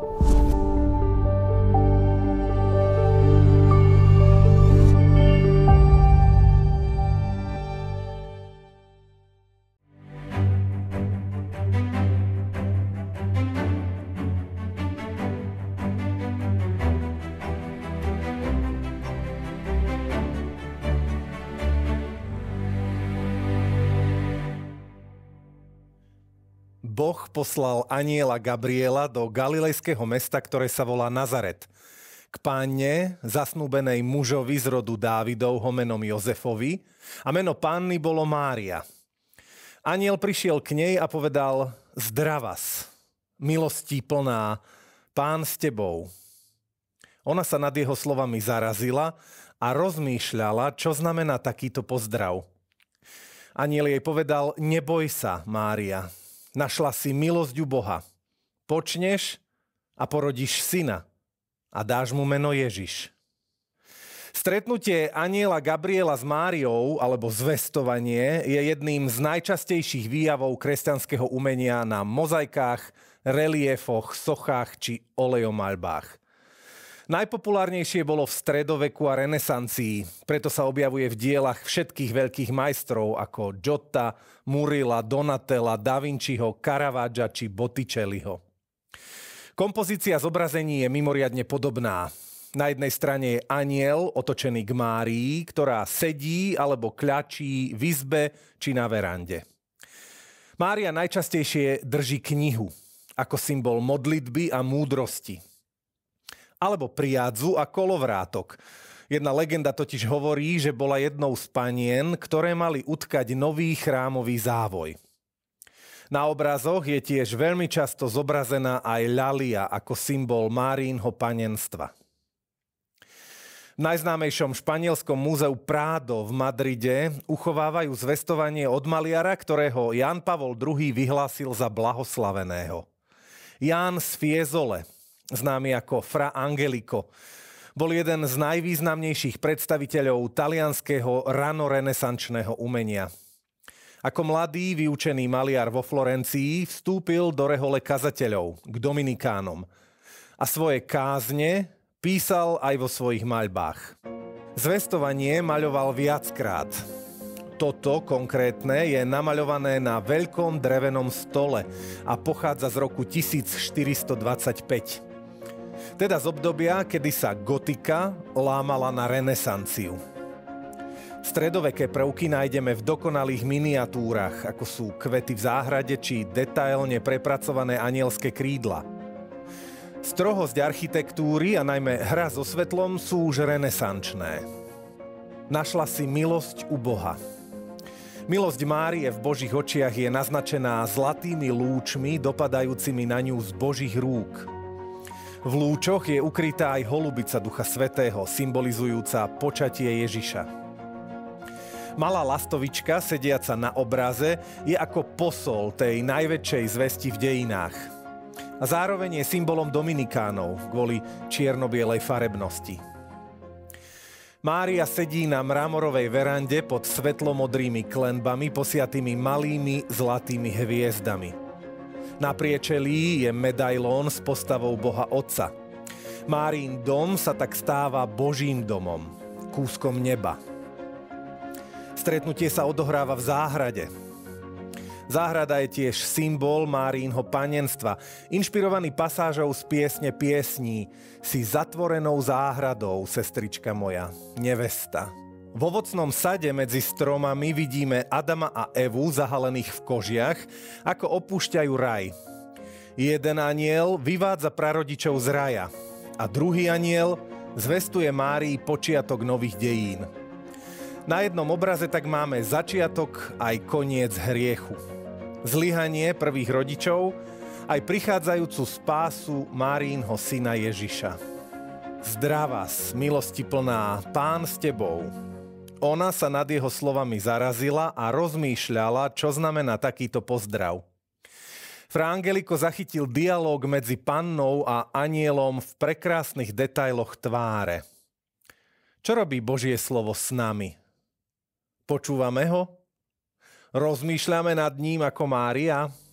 Boh poslal anjela Gabriela do galilejského mesta, ktoré sa volá Nazaret, k panne, zasnúbenej mužovi z rodu Dávidovho menom Jozefovi, a meno panny bolo Mária. Anjel prišiel k nej a povedal: Zdravas, milostí plná, Pán s tebou. Ona sa nad jeho slovami zarazila a rozmýšľala, čo znamená takýto pozdrav. Anjel jej povedal: Neboj sa, Mária, našla si milosť u Boha. Počneš a porodíš syna a dáš mu meno Ježiš. Stretnutie anjela Gabriela s Máriou, alebo zvestovanie, je jedným z najčastejších výjavov kresťanského umenia na mozaikách, reliefoch, sochách či olejomaľbách. Najpopulárnejšie bolo v stredoveku a renesancii, preto sa objavuje v dielach všetkých veľkých majstrov ako Giotta, Murilla, Donatella, Da Vinciho, Caravaggia či Botticelliho. Kompozícia zobrazení je mimoriadne podobná. Na jednej strane je anjel otočený k Márii, ktorá sedí alebo kľačí v izbe či na verande. Mária najčastejšie drží knihu ako symbol modlitby a múdrosti. Alebo priadzu a kolovrátok. Jedna legenda totiž hovorí, že bola jednou z panien, ktoré mali utkať nový chrámový závoj. Na obrazoch je tiež veľmi často zobrazená aj ľalia ako symbol Márínho panenstva. V najznámejšom španielskom múzeu Prado v Madride uchovávajú zvestovanie od maliara, ktorého Ján Pavol II vyhlásil za blahoslaveného. Ján z Fiesole, známy ako Fra Angelico, bol jeden z najvýznamnejších predstaviteľov talianskeho ranorenesančného umenia. Ako mladý vyučený maliar vo Florencii vstúpil do rehole kazateľov k dominikánom a svoje kázne písal aj vo svojich maľbách. Zvestovanie maľoval viackrát. Toto konkrétne je namaľované na veľkom drevenom stole a pochádza z roku 1425. Teda z obdobia, kedy sa gotika lámala na renesanciu. Stredoveké prvky nájdeme v dokonalých miniatúrach, ako sú kvety v záhrade či detailne prepracované anielské krídla. Strohosť architektúry a najmä hra so svetlom sú už renesančné. Našla si milosť u Boha. Milosť Márie v Božích očiach je naznačená zlatými lúčmi dopadajúcimi na ňu z Božích rúk. V lúčoch je ukrytá aj holubica Ducha Svätého, symbolizujúca počatie Ježiša. Malá lastovička, sediaca na obraze, je ako posol tej najväčšej zvesti v dejinách. A zároveň je symbolom dominikánov kvôli čierno-bielej farebnosti. Mária sedí na mramorovej verande pod svetlomodrými klenbami posiatými malými zlatými hviezdami. Na priečelí je medailón s postavou Boha Otca. Márin dom sa tak stáva Božím domom, kúskom neba. Stretnutie sa odohráva v záhrade. Záhrada je tiež symbol Márínho panenstva, inšpirovaný pasážou z piesne piesní Si zatvorenou záhradou, sestrička moja, nevesta. V ovocnom sade medzi stromami vidíme Adama a Evu zahalených v kožiach, ako opúšťajú raj. Jeden anjel vyvádza prarodičov z raja a druhý anjel zvestuje Márii počiatok nových dejín. Na jednom obraze tak máme začiatok aj koniec hriechu. Zlyhanie prvých rodičov aj prichádzajúcu spásu Márínho syna Ježiša. Zdravás, milosti plná, Pán s tebou. Ona sa nad jeho slovami zarazila a rozmýšľala, čo znamená takýto pozdrav. Fra Angelico zachytil dialóg medzi pannou a anjelom v prekrásnych detailoch tváre. Čo robí Božie slovo s nami? Počúvame ho? Rozmýšľame nad ním ako Mária?